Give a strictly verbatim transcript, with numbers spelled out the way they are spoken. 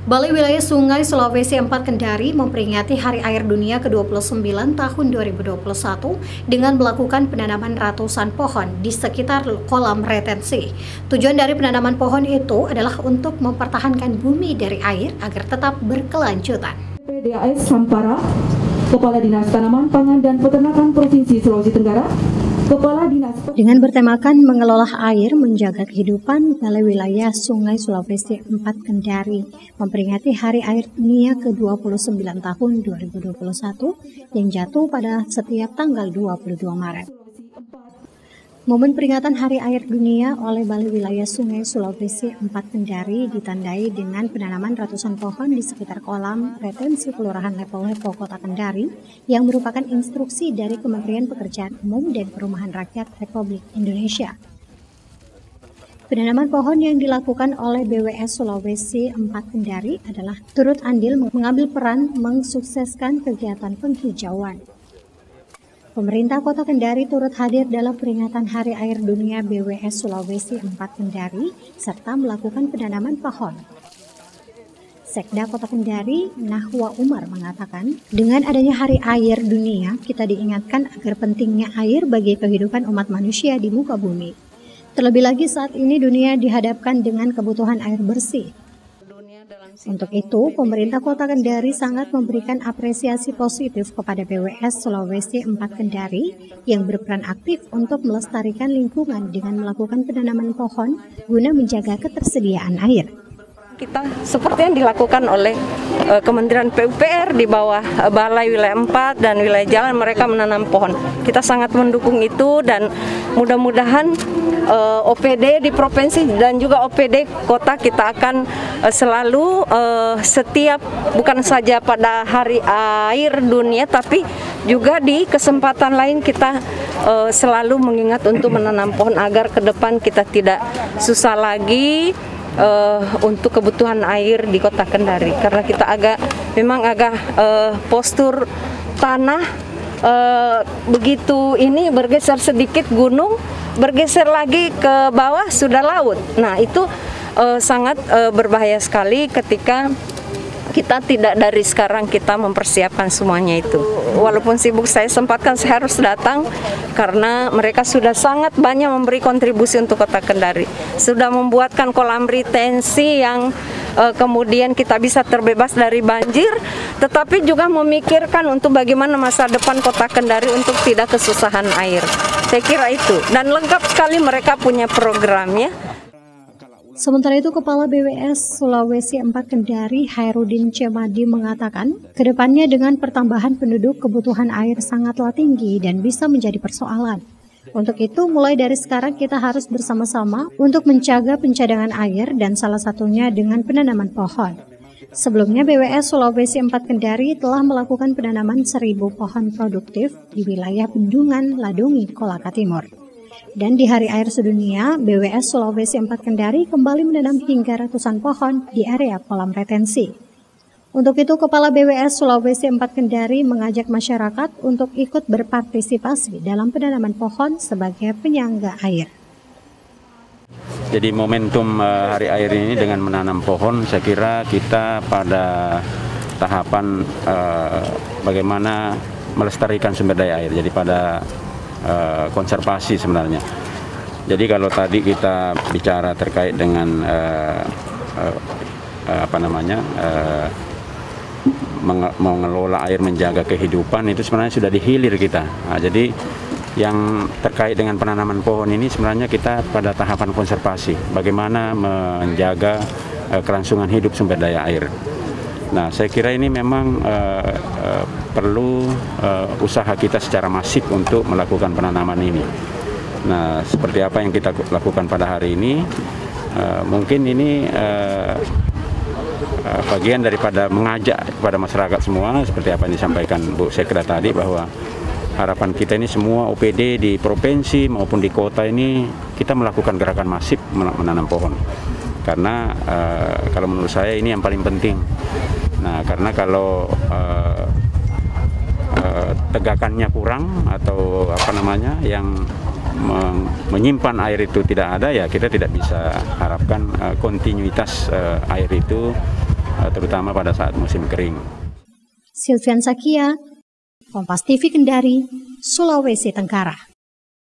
Balai Wilayah Sungai Sulawesi empat Kendari memperingati Hari Air Dunia ke dua puluh sembilan tahun dua ribu dua puluh satu dengan melakukan penanaman ratusan pohon di sekitar kolam retensi. Tujuan dari penanaman pohon itu adalah untuk mempertahankan bumi dari air agar tetap berkelanjutan. P D A S Sampara, Kepala Dinas Tanaman Pangan dan Peternakan Provinsi Sulawesi Tenggara, Kepala Dinas dengan bertemakan mengelola air menjaga kehidupan, Balai Wilayah Sungai Sulawesi empat Kendari memperingati Hari Air Dunia ke dua puluh sembilan tahun dua ribu dua puluh satu yang jatuh pada setiap tanggal dua puluh dua Maret. Momen peringatan Hari Air Dunia oleh Balai Wilayah Sungai Sulawesi empat Kendari ditandai dengan penanaman ratusan pohon di sekitar kolam retensi Kelurahan Lepo-Lepo, Kota Kendari, yang merupakan instruksi dari Kementerian Pekerjaan Umum dan Perumahan Rakyat Republik Indonesia. Penanaman pohon yang dilakukan oleh B W S Sulawesi empat Kendari adalah turut andil mengambil peran mensukseskan kegiatan penghijauan. Pemerintah Kota Kendari turut hadir dalam peringatan Hari Air Dunia B W S Sulawesi empat Kendari serta melakukan penanaman pohon. Sekda Kota Kendari, Nahwa Umar, mengatakan, dengan adanya Hari Air Dunia, kita diingatkan agar pentingnya air bagi kehidupan umat manusia di muka bumi. Terlebih lagi saat ini dunia dihadapkan dengan kebutuhan air bersih. Untuk itu, pemerintah Kota Kendari sangat memberikan apresiasi positif kepada B W S Sulawesi empat Kendari yang berperan aktif untuk melestarikan lingkungan dengan melakukan penanaman pohon guna menjaga ketersediaan air. Kita seperti yang dilakukan oleh uh, Kementerian P U P R di bawah uh, Balai Wilayah empat dan Wilayah Jalan, mereka menanam pohon. Kita sangat mendukung itu dan mudah-mudahan uh, O P D di provinsi dan juga O P D kota kita akan uh, selalu uh, setiap bukan saja pada Hari Air Dunia tapi juga di kesempatan lain kita uh, selalu mengingat untuk menanam pohon agar ke depan kita tidak susah lagi Uh, untuk kebutuhan air di Kota Kendari, karena kita agak memang agak uh, postur tanah uh, begitu ini bergeser sedikit gunung, bergeser lagi ke bawah sudah laut. Nah itu uh, sangat uh, berbahaya sekali ketika kita tidak dari sekarang kita mempersiapkan semuanya itu. Walaupun sibuk saya sempatkan, saya harus datang karena mereka sudah sangat banyak memberi kontribusi untuk Kota Kendari. Sudah membuatkan kolam retensi yang uh, kemudian kita bisa terbebas dari banjir, tetapi juga memikirkan untuk bagaimana masa depan Kota Kendari untuk tidak kesusahan air. Saya kira itu, dan lengkap sekali mereka punya programnya. Sementara itu, Kepala B W S Sulawesi empat Kendari, Hairudin Cemadi, mengatakan, kedepannya dengan pertambahan penduduk kebutuhan air sangatlah tinggi dan bisa menjadi persoalan. Untuk itu, mulai dari sekarang kita harus bersama-sama untuk menjaga pencadangan air dan salah satunya dengan penanaman pohon. Sebelumnya, B W S Sulawesi empat Kendari telah melakukan penanaman seribu pohon produktif di wilayah Bendungan, Ladungi, Kolaka Timur. Dan di Hari Air Sedunia, B W S Sulawesi empat Kendari kembali menanam hingga ratusan pohon di area kolam retensi. Untuk itu, Kepala B W S Sulawesi empat Kendari mengajak masyarakat untuk ikut berpartisipasi dalam penanaman pohon sebagai penyangga air. Jadi momentum Hari Air ini dengan menanam pohon, saya kira kita pada tahapan uh, bagaimana melestarikan sumber daya air. Jadi pada Uh, konservasi sebenarnya. Jadi kalau tadi kita bicara terkait dengan uh, uh, uh, apa namanya uh, mengelola air, menjaga kehidupan, itu sebenarnya sudah dihilir kita. Nah, jadi yang terkait dengan penanaman pohon ini sebenarnya kita pada tahapan konservasi, bagaimana menjaga uh, kelangsungan hidup sumber daya air. Nah, saya kira ini memang uh, uh, perlu uh, usaha kita secara masif untuk melakukan penanaman ini. Nah, seperti apa yang kita lakukan pada hari ini, uh, mungkin ini uh, uh, bagian daripada mengajak kepada masyarakat semua, seperti apa yang disampaikan Bu Sekda tadi, bahwa harapan kita ini semua O P D di provinsi maupun di kota ini kita melakukan gerakan masif menanam pohon. Karena uh, kalau menurut saya ini yang paling penting. Nah, karena kalau uh, uh, tegakannya kurang atau apa namanya yang menyimpan air itu tidak ada, ya kita tidak bisa harapkan uh, kontinuitas uh, air itu uh, terutama pada saat musim kering. Silvian Sakia, Kompas T V Kendari, Sulawesi Tenggara.